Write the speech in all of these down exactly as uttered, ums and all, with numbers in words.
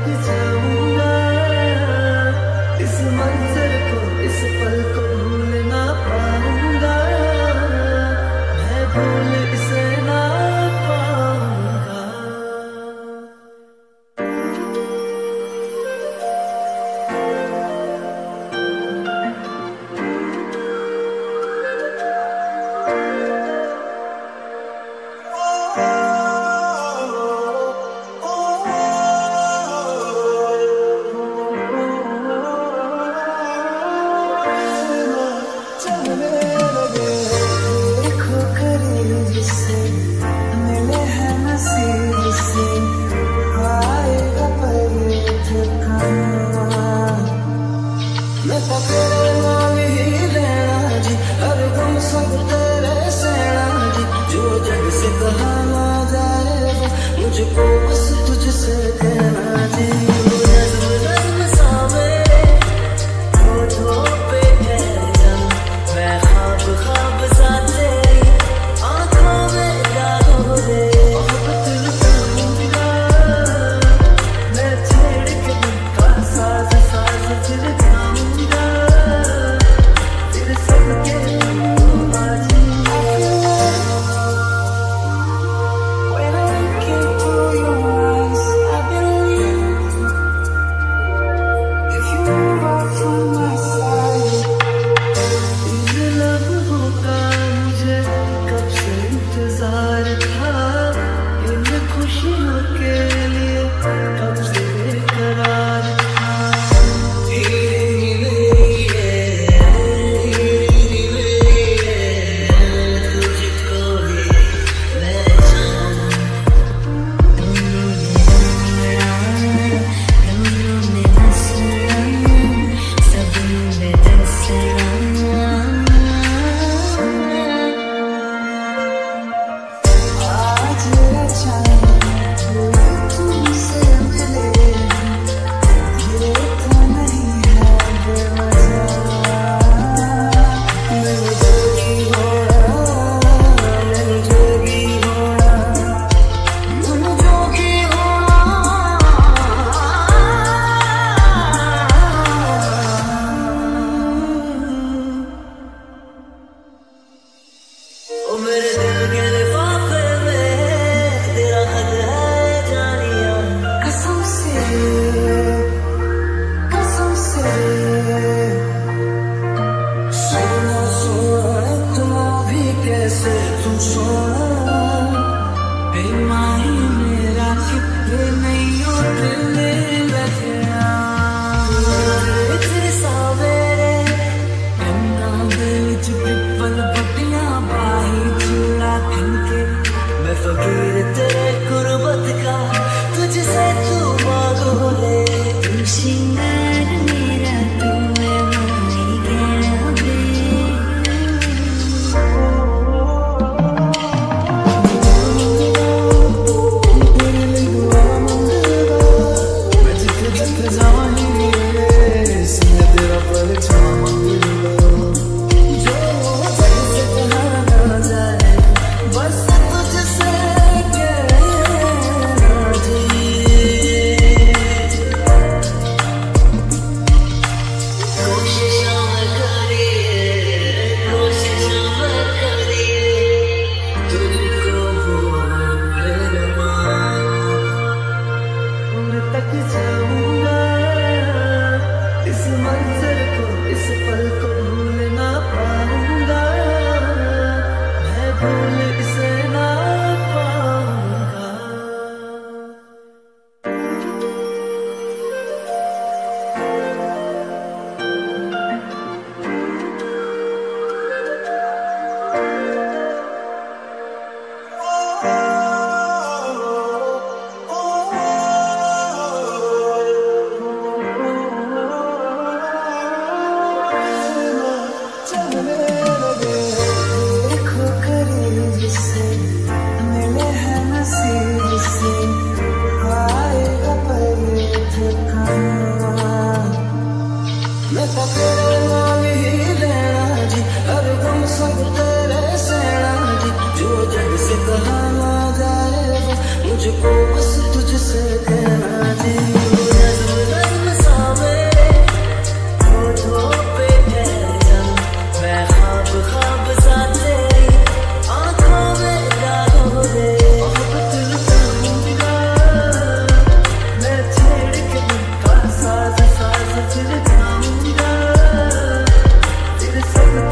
तक जाऊंगा, इस मंजर को, इस पल को भूल ना पाऊंगा, मैं भूल इसे ना पाऊंगा। मुझको बस तुझसे कहना जी, नज़्म नज़्म सा मेरे होठों पे है जम, मैं ख्वाब ख्वाब सा तेरी आँखों में डालो रे। मोहब्बत लुटाऊंगा मैं छेड़ के दिल का साज साज फिर गाऊंगा, फिर सबके फकीर तेरे गुर्बत का तुझसे तू मांगो ले, तू श्रृंगार मेरा तू है माई गया बे। मैं जिथे जिथे जाऊंगी इसमें तेरा परछावा मंगूंगा, जो जैसे कहा ना जाए बस तक जाऊंगा, इस मंजर को, इस पल को भूल ना पाऊंगा, मैं भूल इसे ना पाऊंगा। मैं तो तेरे नाल ही लेना जी, हर गम सब तेरे सहना जी, जो जग से कहा ना जाए मुझको बस तुझसे कहना जी।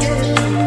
के